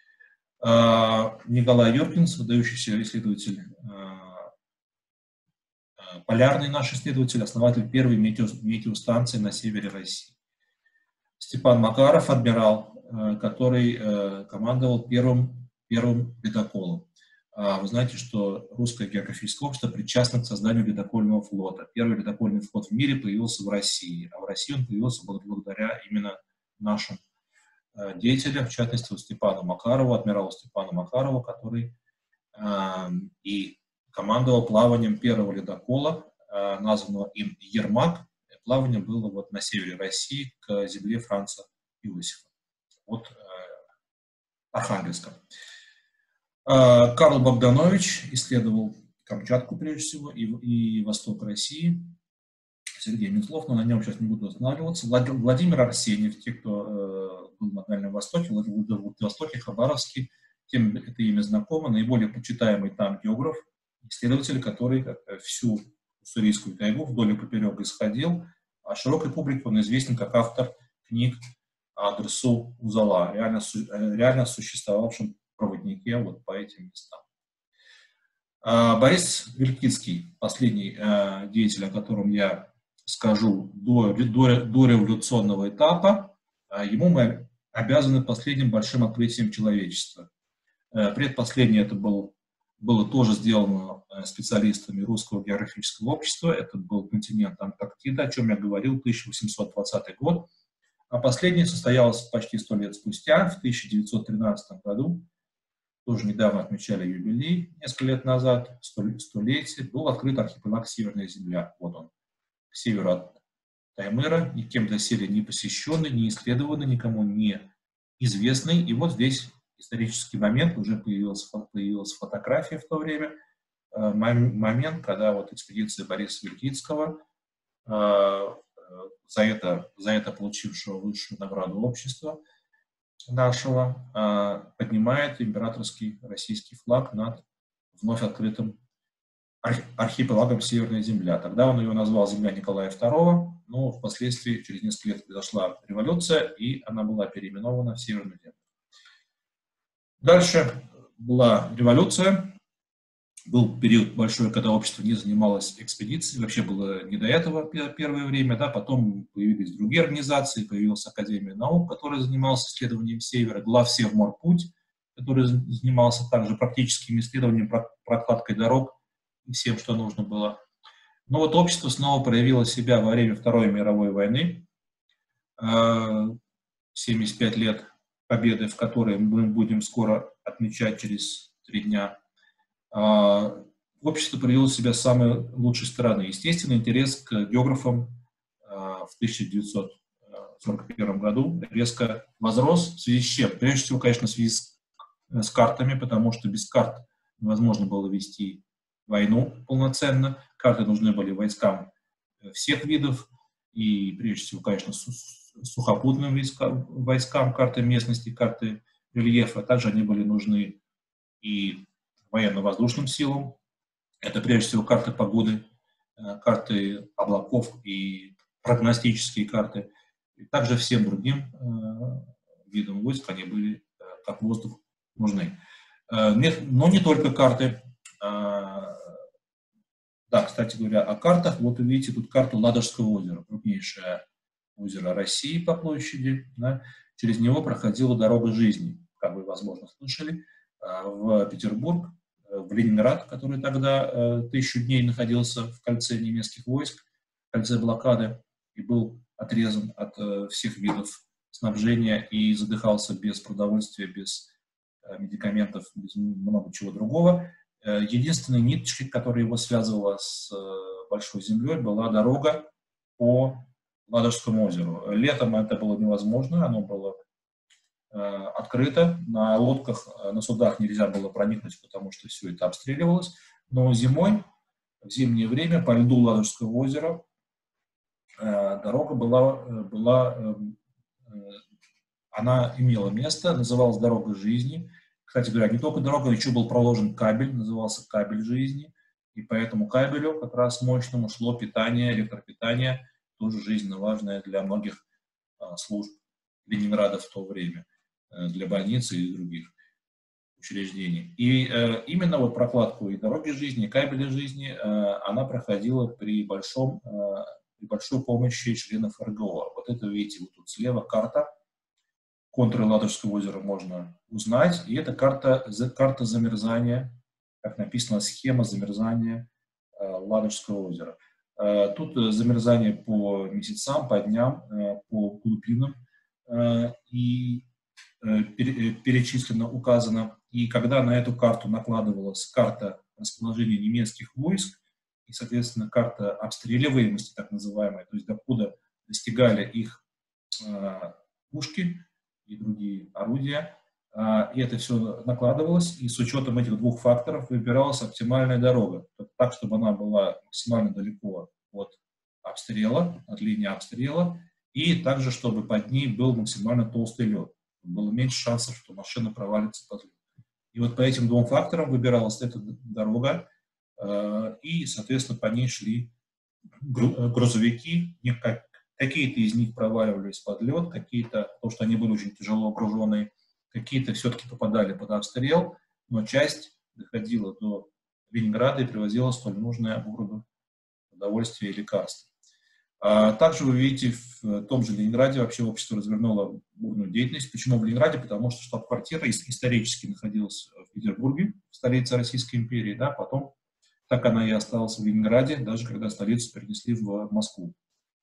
Николай Юркинс, выдающийся исследователь, полярный наш исследователь, основатель первой метео, метеостанции на севере России. Степан Макаров, адмирал, который командовал первым, первым ледоколом. Вы знаете, что Русское географическое общество причастно к созданию ледокольного флота. Первый ледокольный флот в мире появился в России, а в России он появился благодаря именно нашим деятелям, в частности, у Степана Макарова, адмирала Степана Макарова, который э, и командовал плаванием первого ледокола, э, названного им Ермак. Плавание было вот на севере России к земле Франца Иосифа, от э, Архангельска. Э, Карл Богданович исследовал Камчатку, прежде всего, и, и восток России. Сергей Менцлов, но на нем сейчас не буду останавливаться. Владимир Арсеньев, те, кто э, был на Дальнем Востоке, в Владивостоке, Хабаровске, тем это имя знакомо. Наиболее почитаемый там географ, исследователь, который всю Уссурийскую тайгу вдоль и поперек исходил, а широкой публике он известен как автор книг о Дерсу Узала, реально, реально существовавшем проводнике вот по этим местам. Борис Вилькицкий, последний э, деятель, о котором я скажу, до, до, до революционного этапа, ему мы обязаны последним большим открытием человечества. Предпоследнее это был, было тоже сделано специалистами Русского географического общества, это был континент Антарктида, о чем я говорил, тысяча восемьсот двадцатый год, а последнее состоялось почти сто лет спустя, в тысяча девятьсот тринадцатом году, тоже недавно отмечали юбилей, несколько лет назад, столетие, был открыт архипелаг Северная Земля, вот он. К северу от Таймыра, никем доселе не посещенный, не исследованный, никому не известный. И вот здесь исторический момент, уже появилась, появилась фотография в то время, э, момент, когда вот экспедиция Бориса Вилькицкого, э, за, это, за это получившего высшую награду общества нашего, э, поднимает императорский российский флаг над вновь открытым архипелагом Северная Земля. Тогда он ее назвал Земля Николая второго, но впоследствии, через несколько лет, произошла революция, и она была переименована в Северную Землю. Дальше была революция, был период большой, когда общество не занималось экспедицией, вообще было не до этого первое время, да, потом появились другие организации, появилась Академия наук, которая занималась исследованием Севера, Главсевморпуть, который занимался также практическими исследованиями, прокладкой дорог, всем, что нужно было. Но вот общество снова проявило себя во время Второй мировой войны, семьдесят пять лет победы, в которой мы будем скоро отмечать через три дня. Общество проявило себя с самой лучшей стороны. Естественно, интерес к географам в тысяча девятьсот сорок первом году резко возрос. В связи с чем? Прежде всего, конечно, в связи с, с картами, потому что без карт невозможно было вести войну полноценно. Карты нужны были войскам всех видов, и прежде всего, конечно, сухопутным войскам, войскам карты местности, карты рельефа. Также они были нужны и военно-воздушным силам. Это прежде всего карты погоды, карты облаков и прогностические карты. И также всем другим э, видам войск они были э, как воздух нужны. Э, но не только карты. Э, да, кстати говоря, о картах. Вот вы видите тут карту Ладожского озера, крупнейшее озеро России по площади. Да. Через него проходила дорога жизни, как вы, возможно, слышали, э, в Петербург, в Ленинград, который тогда э, тысячу дней находился в кольце немецких войск, в кольце блокады, и был отрезан от э, всех видов снабжения и задыхался без продовольствия, без э, медикаментов, без много чего другого. Э, единственной ниточкой, которая его связывала с э, Большой землей, была дорога по Ладожскому озеру. Летом это было невозможно, оно было открыто, на лодках, на судах нельзя было проникнуть, потому что все это обстреливалось, но зимой, в зимнее время по льду Ладожского озера дорога была, была, она имела место, называлась «Дорога жизни». Кстати говоря, не только дорога, еще был проложен кабель, назывался «Кабель жизни», и по этому кабелю как раз мощному шло питание, электропитание, тоже жизненно важное для многих служб Ленинграда в то время, для больницы и других учреждений. И э, именно вот прокладку и дороги жизни, и кабели жизни, э, она проходила при, большом, э, при большой помощи членов эр гэ о. Вот это, видите, вот тут слева карта контуры Ладожского озера можно узнать. И это карта, карта замерзания, как написано, схема замерзания э, Ладожского озера. Э, тут замерзание по месяцам, по дням, э, по глубинам. Э, и перечислено, указано, и когда на эту карту накладывалась карта расположения немецких войск и, соответственно, карта обстреливаемости, так называемая, то есть докуда достигали их э, пушки и другие орудия, э, и это все накладывалось, и с учетом этих двух факторов выбиралась оптимальная дорога, так, чтобы она была максимально далеко от обстрела, от линии обстрела, и также, чтобы под ней был максимально толстый лед. Было меньше шансов, что машина провалится под лед. И вот по этим двум факторам выбиралась эта дорога, э, и, соответственно, по ней шли грузовики. Какие-то из них проваливались под лед, какие-то, потому что они были очень тяжело груженные, какие-то все-таки попадали под обстрел, но часть доходила до Ленинграда и привозила столь нужное городу продовольствие и лекарства. А также вы видите, в том же Ленинграде вообще общество развернуло бурную деятельность. Почему в Ленинграде? Потому что штаб-квартира исторически находилась в Петербурге, в столице Российской империи, да, потом так она и осталась в Ленинграде, даже когда столицу перенесли в Москву.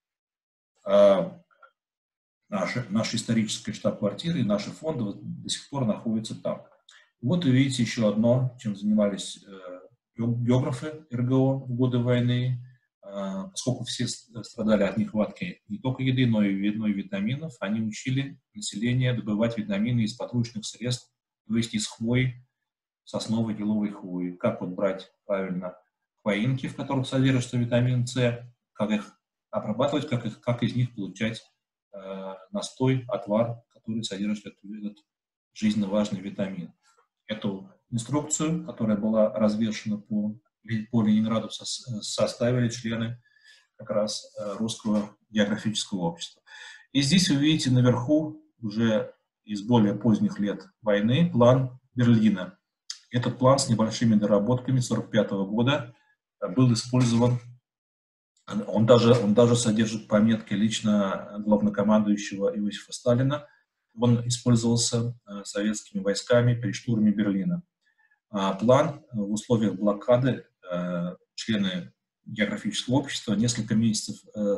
А наша, наша историческая штаб-квартира и наши фонды до сих пор находятся там. Вот вы видите еще одно, чем занимались географы эр гэ о в годы войны. Поскольку все страдали от нехватки не только еды, но и, но и витаминов, они учили население добывать витамины из подручных средств, то есть из хвои, сосновой, еловой хвои. Как вот брать правильно хвоинки, в которых содержится витамин С, как их обрабатывать, как, их, как из них получать э, настой, отвар, который содержит этот, этот жизненно важный витамин. Эту инструкцию, которая была развешена по по Ленинграду, составили члены как раз Русского географического общества. И здесь вы видите наверху уже из более поздних лет войны план Берлина. Этот план с небольшими доработками сорок пятого года был использован. Он даже, он даже содержит пометки лично главнокомандующего Иосифа Сталина. Он использовался советскими войсками при штурме Берлина. План в условиях блокады члены географического общества несколько месяцев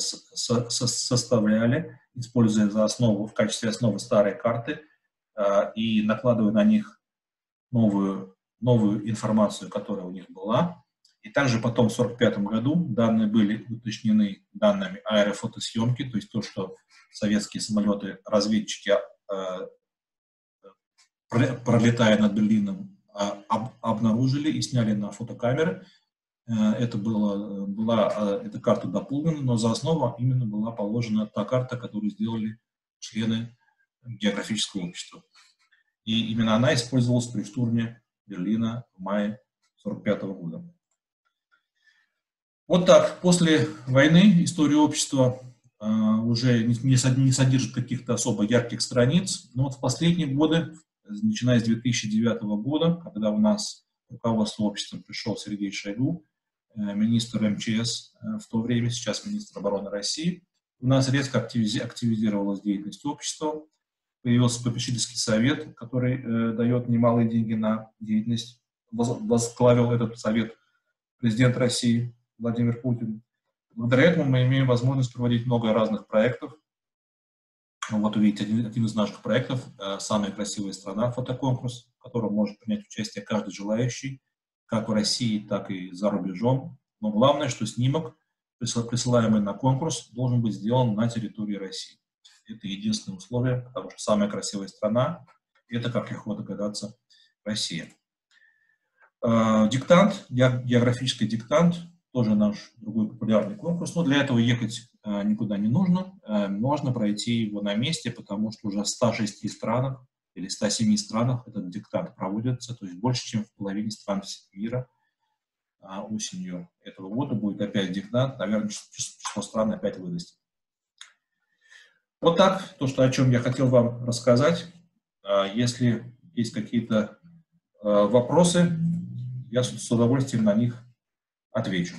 составляли, используя за основу, в качестве основы старые карты и накладывая на них новую, новую информацию, которая у них была. И также потом в сорок пятом году данные были уточнены данными аэрофотосъемки, то есть то, что советские самолеты, разведчики, пролетая над Берлином, обнаружили и сняли на фотокамеры. Это было, была эта карта дополнена, но за основу именно была положена та карта, которую сделали члены географического общества. И именно она использовалась при штурме Берлина в мае сорок пятого года. Вот так, после войны история общества уже не содержит каких-то особо ярких страниц. Но вот в последние годы, начиная с две тысячи девятого года, когда у нас руководство обществом пришел Сергей Шойгу, министр эм че эс в то время, сейчас министр обороны России, у нас резко активизировалась деятельность общества, появился попечительский совет, который э, дает немалые деньги на деятельность. Возглавил этот совет президент России Владимир Путин. Благодаря этому мы имеем возможность проводить много разных проектов. Вот увидите один, один из наших проектов «Самая красивая страна» фотоконкурс, в котором может принять участие каждый желающий, как в России, так и за рубежом. Но главное, что снимок, присылаемый на конкурс, должен быть сделан на территории России. Это единственное условие, потому что самая красивая страна – это, как легко догадаться, Россия. Диктант, географический диктант, тоже наш другой популярный конкурс, но для этого ехать никуда не нужно, можно пройти его на месте, потому что уже в ста шести странах или ста семи странах этот диктант проводится, то есть больше, чем в половине стран мира. Осенью этого года будет опять диктант, наверное, число стран опять вырастет. Вот так, то, что, о чем я хотел вам рассказать. Если есть какие-то вопросы, я с удовольствием на них отвечу.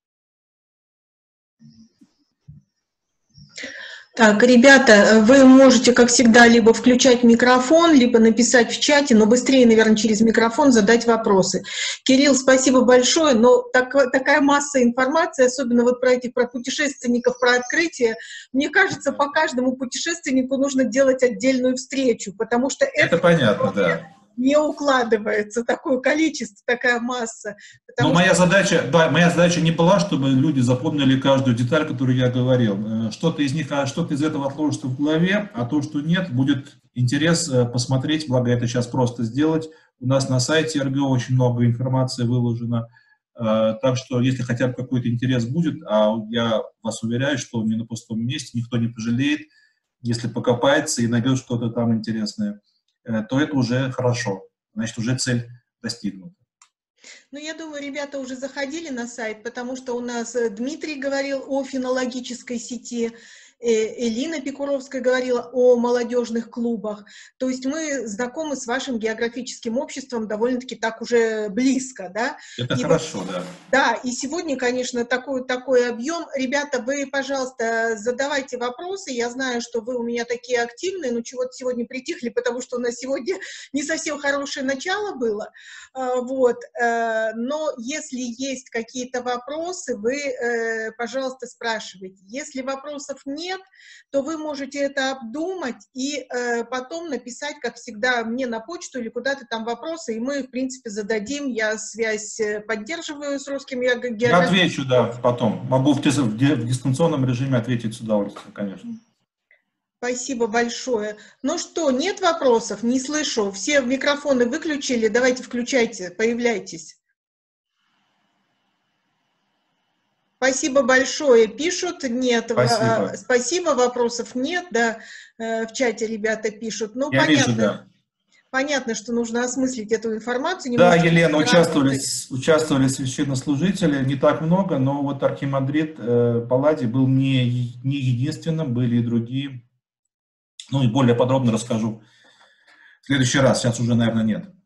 Так, ребята, вы можете, как всегда, либо включать микрофон, либо написать в чате, но быстрее, наверное, через микрофон задать вопросы. Кирилл, спасибо большое, но так, такая масса информации, особенно вот про этих, про путешественников, про открытие, мне кажется, по каждому путешественнику нужно делать отдельную встречу, потому что это, это понятно, да. Не укладывается такое количество, такая масса. Но что... моя задача, да, моя задача не была, чтобы люди запомнили каждую деталь, которую я говорил. Что-то из них, что-то из этого отложится в голове, а то, что нет, будет интерес посмотреть, благо это сейчас просто сделать. У нас на сайте эр гэ о очень много информации выложено, так что если хотя бы какой-то интерес будет, а я вас уверяю, что не на пустом месте, никто не пожалеет, если покопается и найдет что-то там интересное, то это уже хорошо, значит, уже цель достигнута. Ну, я думаю, ребята уже заходили на сайт, потому что у нас Дмитрий говорил о фенологической сети, Элина Пикуровская говорила о молодежных клубах. То есть мы знакомы с вашим географическим обществом довольно-таки так уже близко, да? Это и хорошо, вот, да. Да, и сегодня, конечно, такой, такой объем. Ребята, вы, пожалуйста, задавайте вопросы. Я знаю, что вы у меня такие активные, но чего-то сегодня притихли, потому что у нас сегодня не совсем хорошее начало было. Вот. Но если есть какие-то вопросы, вы, пожалуйста, спрашивайте. Если вопросов нет, то вы можете это обдумать и э, потом написать, как всегда, мне на почту или куда-то там вопросы, и мы, в принципе, зададим. Я связь поддерживаю с русским географией. Я отвечу, да, потом. Могу в, в дистанционном режиме ответить с удовольствием, конечно. Спасибо большое. Ну что, нет вопросов? Не слышу. Все микрофоны выключили. Давайте включайте, появляйтесь. Спасибо большое. Пишут, нет. Спасибо. Спасибо, вопросов нет, да. В чате ребята пишут. Ну, Я понятно, вижу, да. Понятно, что нужно осмыслить эту информацию. Да, Елена, участвовали, участвовали священнослужители, не так много, но вот архимандрит э, Палладий был не, не единственным, были и другие. Ну и более подробно расскажу в следующий раз, сейчас уже, наверное, нет.